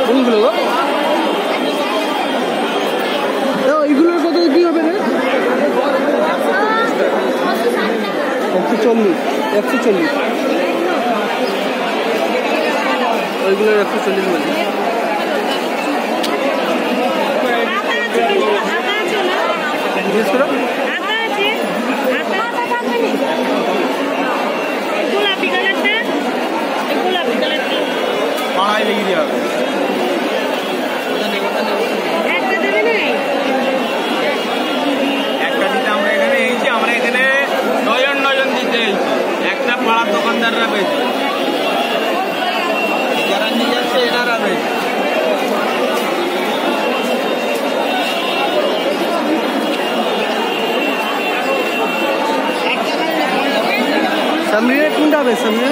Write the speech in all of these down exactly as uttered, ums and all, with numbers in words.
কোনগুলো গো? এইগুলোর কত কি হবে রে? একশো চল্লিশ একশো চল্লিশ ওইগুলোর একশো চল্লিশ বলছি। জিজ্ঞেস করো। পাড়ায় লেগে দেওয়া হবে। একটা দিতে আমরা এখানে এইছি, আমরা এখানে নজন নজন দিতে এইছি, একটা পাড়ার দোকানদাররা পেয়েছে, যারা নিয়ে যাচ্ছে এনারা পেয়েছে। সামনে কোনটা হবে? সামনে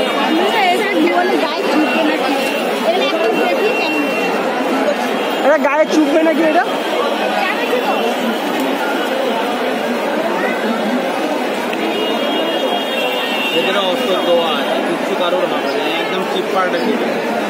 এটা গায়ে চুপবে নাকি? এটা এদের অস্ত্র দেওয়া আছে, কিচ্ছু কারোর হবে না, একদম চিপ পার্টে দিবে।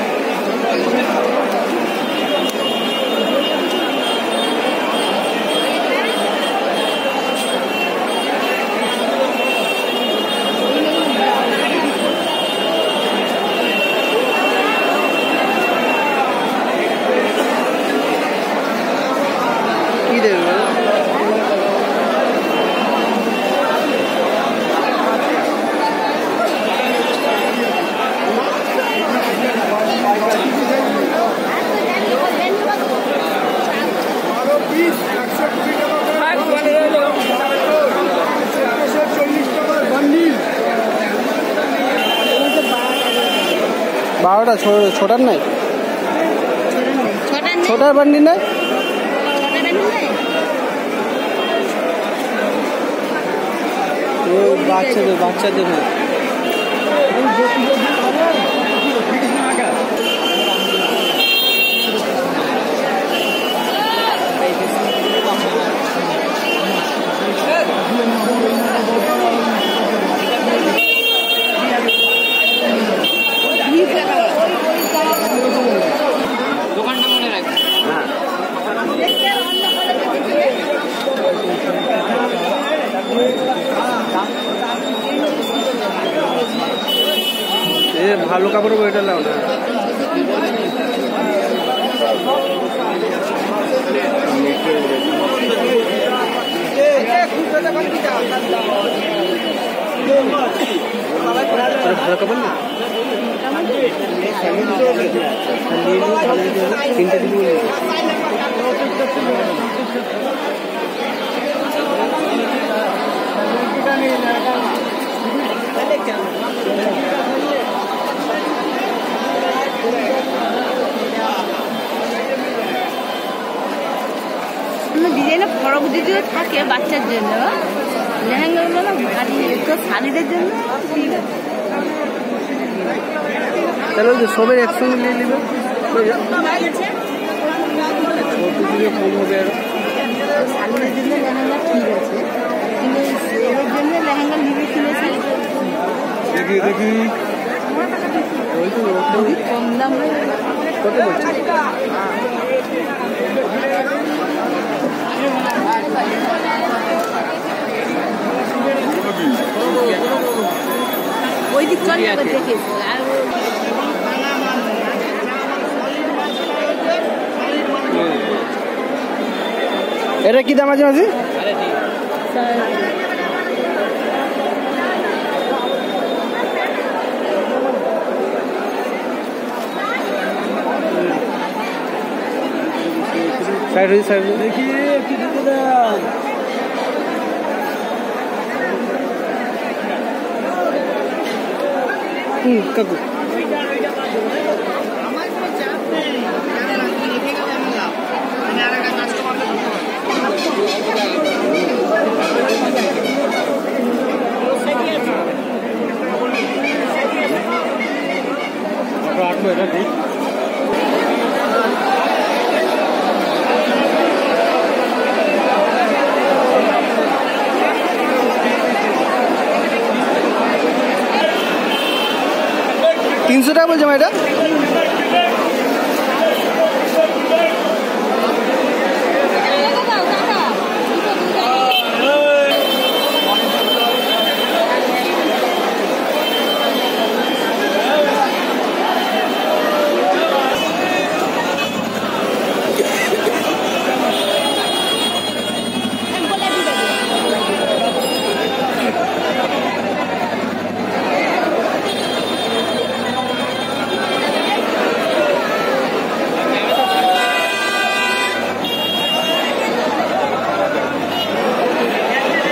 বারোটা ছোটার নাই, ছোটার বান্ডি নাই, বাচ্চাদের বাচ্চাদের না। ভালো কাপড় বইটা লাও না। ভালো কাপড় না তিনটা দিন ডিজাইনে ফরক যদিও থাকে বাচ্চার জন্য, লেহেঙ্গাগুলো না ভারী, তো শাড়িদের জন্য ঠিক আছে। তাহলে সবাই একসঙ্গে নিয়ে নেবে, কম হবে। শাড়িদের জন্য লেহেঙ্গা ঠিক আছে, কিন্তু এর জন্য লেহেঙ্গা নিবে কিনেছি। দেখি দেখি কম দামে কত বলছে? ওই দিক চলে যাবে দেখে। এটা কি দাম আছে মাঝি? সাইড হয়ে সাইড দেখি কি দিতে দাম। হুম কাকু আটলো এটা ঠিক। তিনশো টাকা বলছে এটা।